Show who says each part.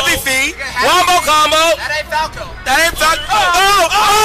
Speaker 1: heavy feet. Wombo combo.
Speaker 2: That ain't Falco.
Speaker 1: That ain't Falco. Oh, oh, oh!